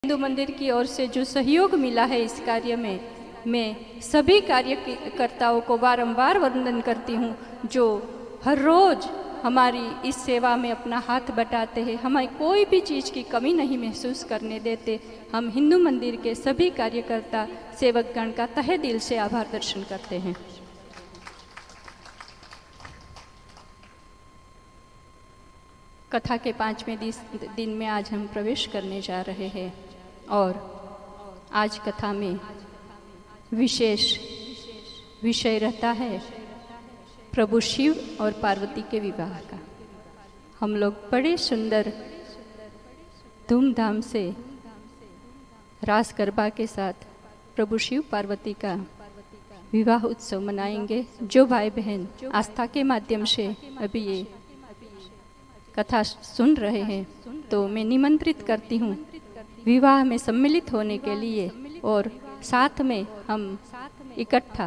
हिंदू मंदिर की ओर से जो सहयोग मिला है इस कार्य में, मैं सभी कार्यकर्ताओं को बारंबार वंदन करती हूँ, जो हर रोज़ हमारी इस सेवा में अपना हाथ बटाते हैं, हमें कोई भी चीज़ की कमी नहीं महसूस करने देते। हम हिंदू मंदिर के सभी कार्यकर्ता सेवकगण का तहे दिल से आभार दर्शन करते हैं। कथा के 5वें दिन में आज हम प्रवेश करने जा रहे हैं और आज कथा में विशेष विषय रहता है प्रभु शिव और पार्वती के विवाह का। हम लोग बड़े सुंदर धूमधाम से रास गरबा के साथ प्रभु शिव पार्वती का विवाह उत्सव मनाएंगे। जो भाई बहन आस्था के माध्यम से अभी ये कथा सुन रहे हैं, तो मैं निमंत्रित करती हूँ विवाह में सम्मिलित होने के लिए और साथ में हम इकट्ठा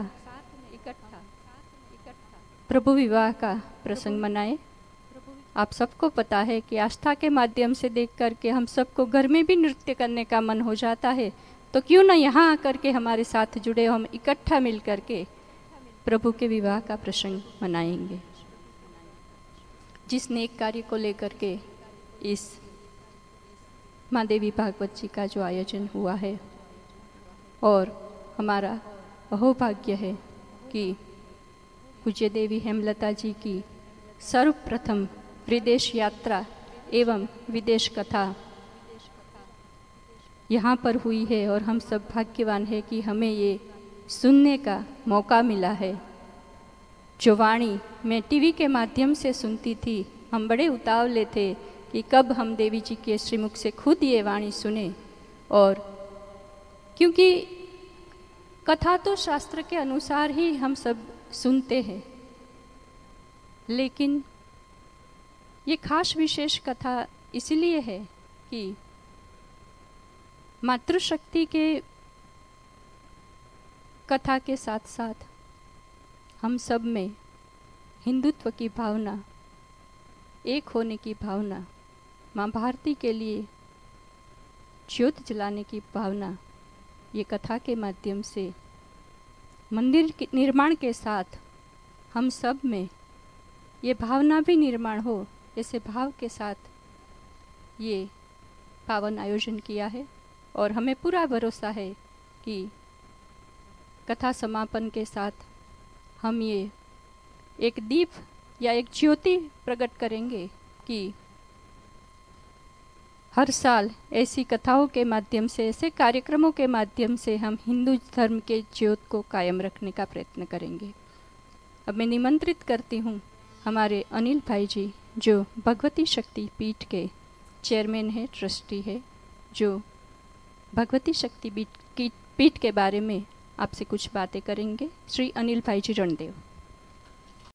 प्रभु विवाह का प्रसंग मनाएं। आप सबको पता है कि आस्था के माध्यम से देख करके हम सबको घर में भी नृत्य करने का मन हो जाता है, तो क्यों ना यहाँ आकर के हमारे साथ जुड़े, हम इकट्ठा मिल करके प्रभु के विवाह का प्रसंग मनाएंगे। जिस नेक कार्य को लेकर के इस माँ देवी भागवत जी का जो आयोजन हुआ है, और हमारा अहोभाग्य है कि पूज्य देवी हेमलता जी की सर्वप्रथम विदेश यात्रा एवं विदेश कथा यहाँ पर हुई है, और हम सब भाग्यवान हैं कि हमें ये सुनने का मौका मिला है। जो वाणी मैं टीवी के माध्यम से सुनती थी, हम बड़े उतावले थे कि कब हम देवी जी के श्रीमुख से खुद ये वाणी सुने, और क्योंकि कथा तो शास्त्र के अनुसार ही हम सब सुनते हैं, लेकिन ये खास विशेष कथा इसलिए है कि मातृशक्ति के कथा के साथ साथ हम सब में हिंदुत्व की भावना, एक होने की भावना, माँ भारती के लिए ज्योत जलाने की भावना, ये कथा के माध्यम से मंदिर के निर्माण के साथ हम सब में ये भावना भी निर्माण हो, ऐसे भाव के साथ ये पावन आयोजन किया है। और हमें पूरा भरोसा है कि कथा समापन के साथ हम ये एक दीप या एक ज्योति प्रकट करेंगे कि हर साल ऐसी कथाओं के माध्यम से, ऐसे कार्यक्रमों के माध्यम से हम हिंदू धर्म के ज्योत को कायम रखने का प्रयत्न करेंगे। अब मैं निमंत्रित करती हूँ हमारे अनिल भाई जी, जो भगवती शक्ति पीठ के चेयरमैन है, ट्रस्टी है, जो भगवती शक्ति पीठ के बारे में आपसे कुछ बातें करेंगे। श्री अनिल भाई जी रणदेव।